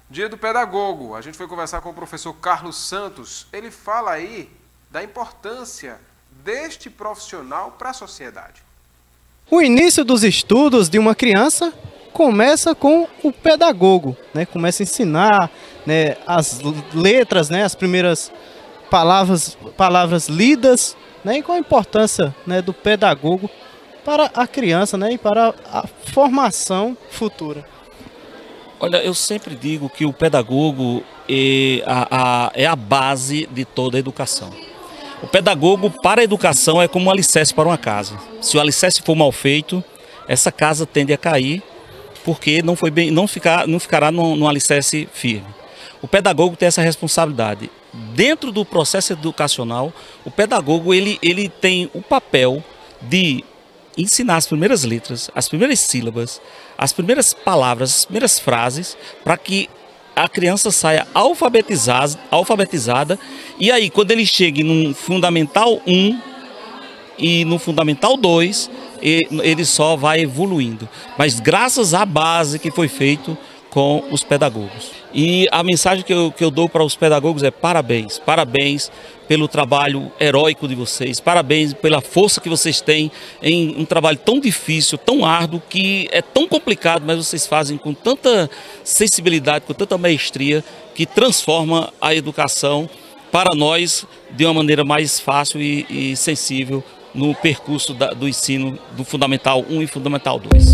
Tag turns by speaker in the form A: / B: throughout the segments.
A: Dia do Pedagogo. A gente foi conversar com o professor Carlos Santos. Ele fala aí da importância deste profissional para a sociedade.
B: O início dos estudos de uma criança começa com o pedagogo, né? Começa a ensinar, né, as letras, né, as primeiras palavras lidas, né, e com a importância, né, do pedagogo para a criança, né, e para a formação futura.
C: Olha, eu sempre digo que o pedagogo é a base de toda a educação. O pedagogo para a educação é como um alicerce para uma casa. Se o alicerce for mal feito, essa casa tende a cair, porque não ficará num alicerce firme. O pedagogo tem essa responsabilidade. Dentro do processo educacional, o pedagogo ele tem o papel de ensinar as primeiras letras, as primeiras sílabas, as primeiras palavras, as primeiras frases, para que a criança saia alfabetizada, e aí quando ele chegue no Fundamental 1 e no Fundamental 2, ele só vai evoluindo. Mas graças à base que foi feito com os pedagogos. E a mensagem que eu dou para os pedagogos é parabéns. Parabéns pelo trabalho heróico de vocês. Parabéns pela força que vocês têm em um trabalho tão difícil, tão árduo, que é tão complicado, mas vocês fazem com tanta sensibilidade, com tanta maestria, que transforma a educação para nós de uma maneira mais fácil e sensível no percurso do ensino do Fundamental 1 e Fundamental 2.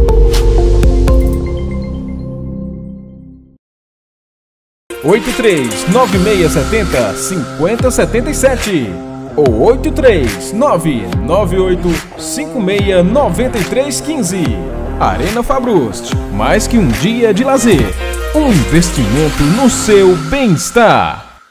D: 83-9670-5077 ou 83998569315. Arena Fabrust, mais que um dia de lazer, um investimento no seu bem-estar.